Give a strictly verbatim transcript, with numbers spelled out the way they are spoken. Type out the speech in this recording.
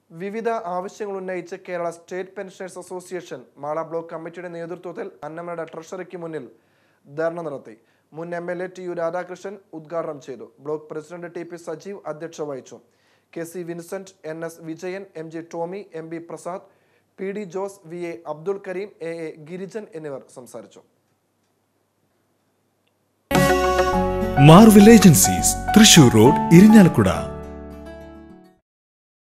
വിവിധ ആവശ്യങ്ങൾ ഉന്നയിച്ച് Kerala state pensioners association Mala block കമ്മിറ്റിയുടെ നേതൃത്വത്തിൽ അന്നമനട ട്രഷറിക്ക് മുന്നിൽ ധർണ നടത്തി. മുൻ M L A T U Radhakrishnan ഉദ്ഘാടനം ചെയ്തു. Block president T P Sajeev അധ്യക്ഷത വഹിച്ചു. K C Vincent, N S Vijayan, M G Tomy, M B Prasad, P D Jose, V A Abdul Kareem, A A Girijan എന്നിവർ സംസാരിച്ചു. Marvel agencies, Thrissur road, Irinjalakuda.